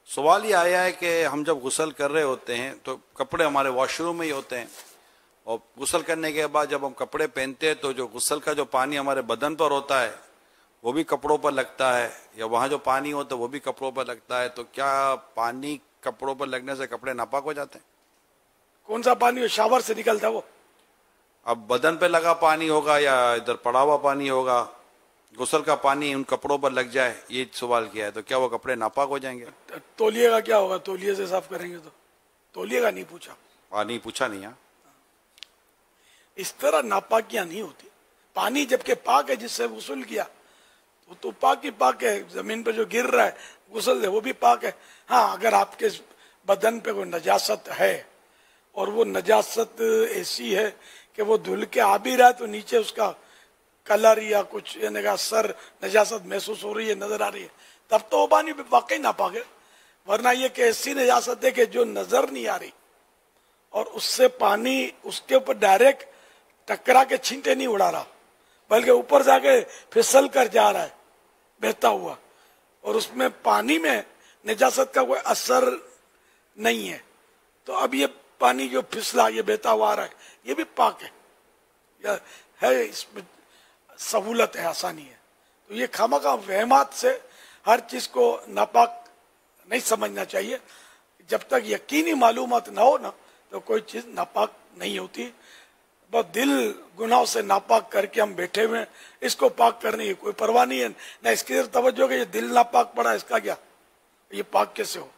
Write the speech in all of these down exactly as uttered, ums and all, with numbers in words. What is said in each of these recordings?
سوال یہ آیا ہے کہ ہم جب غسل کر رہے ہوتے ہیں تو کپڑے ہمارے واش روم میں ہی ہوتے ہیں، اور غسل کرنے کے بعد جب ہم کپڑے پہنتے ہیں تو جو غسل کا جو پانی ہمارے بدن پر ہوتا ہے وہ بھی کپڑوں پر لگتا ہے، یا وہاں جو پانی ہوتا ہے وہ بھی کپڑوں پر لگتا ہے، تو کیا پانی کپڑوں پر لگنے سے کپڑے ناپاک ہو جاتے ہیں؟ کون سا پانی؟ شاور سے نکلتا ہے وہ؟ اب بدن پہ لگا پانی ہوگا یا ادھر پڑا ہوا پانی ہوگا، غسل کا پانی ان کپڑوں پر لگ جائے، یہ سوال کیا ہے، تو کیا وہ کپڑے ناپاک ہو جائیں گے؟ تولیے کا کیا ہوگا؟ تولیے سے صاف کریں گے تو؟ تولیے کا نہیں پوچھا، ہاں نہیں پوچھا نہیں. ہاں اس طرح ناپاکیاں نہیں ہوتی. پانی جبکہ پاک ہے، جس سے غسل کیا وہ تو پاک ہی پاک ہے، زمین پہ جو گر رہا ہے غسل ہے وہ بھی پاک ہے. ہاں اگر آپ کے بدن پہ کوئی نجاست ہے اور وہ نجاست ایسی ہے کہ وہ دھل کے آ بھی رہا ہے تو نیچے اس کا کلر یا کچھ یعنی کہ اثر نجاست محسوس ہو رہی ہے، نظر آ رہی ہے، تب تو وہ پانی واقعی ناپاک ہے. ورنہ یہ کہ ایسی نجاست ہے کہ جو نظر نہیں آ رہی اور اس سے پانی اس کے اوپر ڈائریکٹ ٹکرا کے چھینٹے نہیں اڑا رہا بلکہ اوپر جا کے پھسل کر جا رہا ہے بہتا ہوا، اور اس میں پانی میں نجاست کا کوئی اثر نہیں ہے، تو اب یہ پانی جو پھسلا یہ بہتا ہوا آ رہا ہے یہ بھی پاک ہے، یا ہے اس میں سہولت ہے، آسانی ہے. تو یہ خامخواہ وہمات سے ہر چیز کو ناپاک نہیں سمجھنا چاہیے. جب تک یقینی معلومات نہ ہو نا تو کوئی چیز ناپاک نہیں ہوتی. بس دل گناہوں سے ناپاک کر کے ہم بیٹھے ہوئے ہیں، اس کو پاک کرنے کی کوئی پرواہ نہیں ہے، نہ اس کی طرف توجہ کہ یہ دل ناپاک پڑا، اس کا کیا، یہ پاک کیسے ہو؟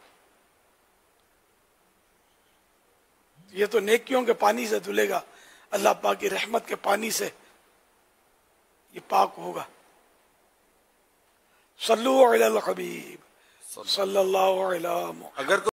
یہ تو نیکیوں کے پانی سے دھلے گا، اللہ پاک کی رحمت کے پانی سے یہ پاک ہوگا. صلو علی الحبیب صلی اللہ علیہ وسلم. اگر